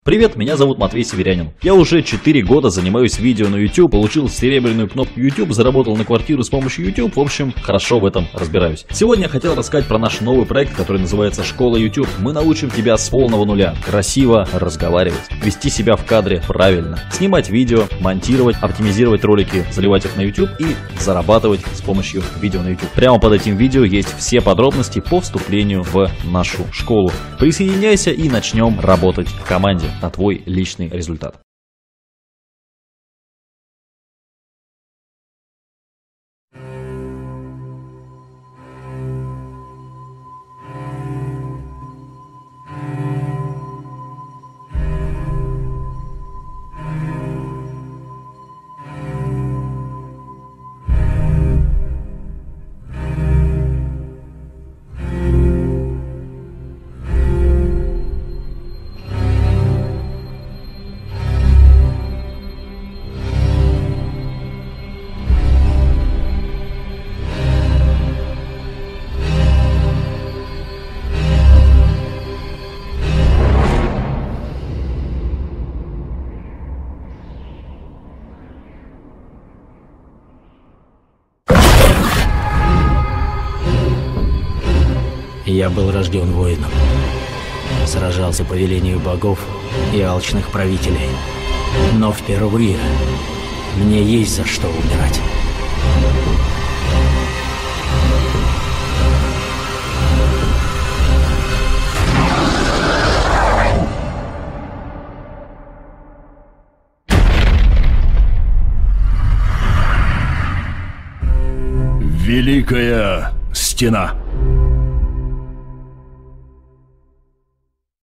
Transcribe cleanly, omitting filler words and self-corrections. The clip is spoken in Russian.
Привет, меня зовут Матвей Северянин. Я уже 4 года занимаюсь видео на YouTube, получил серебряную кнопку YouTube, заработал на квартиру с помощью YouTube, в общем, хорошо в этом разбираюсь. Сегодня я хотел рассказать про наш новый проект, который называется «Школа YouTube». Мы научим тебя с полного нуля красиво разговаривать, вести себя в кадре правильно, снимать видео, монтировать, оптимизировать ролики, заливать их на YouTube и зарабатывать с помощью видео на YouTube. Прямо под этим видео есть все подробности по вступлению в нашу школу. Присоединяйся и начнем работать в команде на твой личный результат. Я был рожден воином, сражался по велению богов и алчных правителей, но впервые мне есть за что умирать. Великая стена.